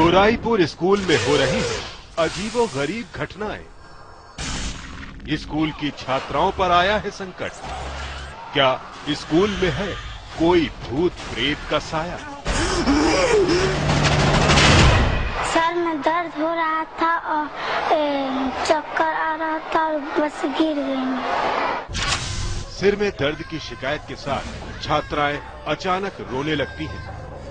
गोराईपुर school में हो रही है अजीबो गरीब घटनाएं। स्कूल की छात्राओं पर आया है संकट। क्या स्कूल में है कोई भूत प्रेत का साया? सर में दर्द हो रहा था और चक्कर आ रहा था और बस गिर गई। सिर में दर्द की शिकायत के साथ छात्राएं अचानक रोने लगती हैं।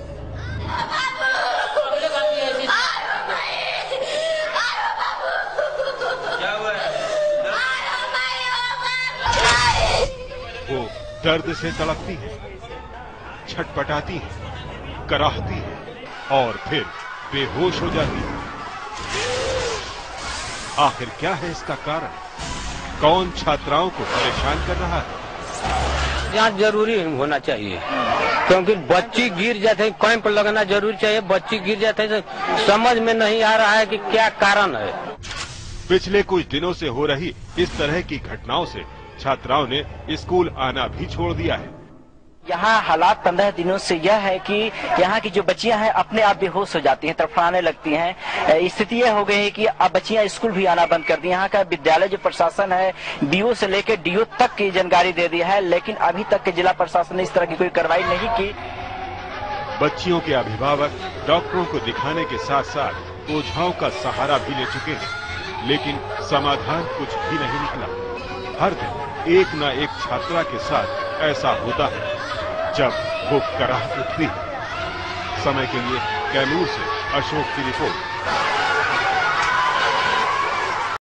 वो दर्द से तड़पती हैं, छटपटाती हैं, कराहती हैं और फिर बेहोश हो जाती हैं। आखिर क्या है इसका कारण? कौन छात्राओं को परेशान कर रहा है? जांच जरूरी होना चाहिए, क्योंकि बच्ची गिर जाते हैं, कैंप लगना जरूरी चाहिए। बच्ची गिर जाते हैं तो समझ में नहीं आ रहा है कि क्या कारण है। पिछले कुछ दिनों से हो रही इस तरह की घटनाओं से छात्राओं ने स्कूल आना भी छोड़ दिया है। यहाँ हालात 15 दिनों से यह है कि यहाँ की जो बच्चियां हैं अपने आप बेहोश हो जाती हैं, तड़फड़ाने लगती हैं। स्थिति यह हो गई है कि अब बच्चियां स्कूल भी आना बंद कर दी। यहाँ का विद्यालय जो प्रशासन है, बीओ से लेकर डीओ तक की जानकारी दे दी है, लेकिन अभी तक के जिला प्रशासन ने इस तरह की कोई कार्रवाई नहीं की। बच्चियों के अभिभावक डॉक्टरों को दिखाने के साथ साथ ओझाओं का सहारा भी ले चुके हैं, लेकिन समाधान कुछ भी नहीं निकला। हर दिन एक न एक छात्रा के साथ ऐसा होता है जब वो कराह उठती है। समय के लिए कैमूर से अशोक की रिपोर्ट।